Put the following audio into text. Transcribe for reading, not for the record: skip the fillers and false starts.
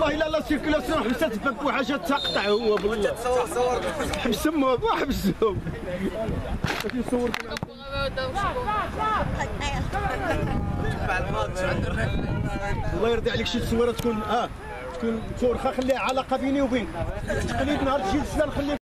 والله الا لا سيركيلاسيون حبست فك وحاجه تقطع هو بالله. تصور حبسهم هو حبسهم. كيصور الله يرضي عليك شي تصويره تكون تكون واخا خليها علاقه بيني وبينك. تقليد نهار تجي السنه نخلي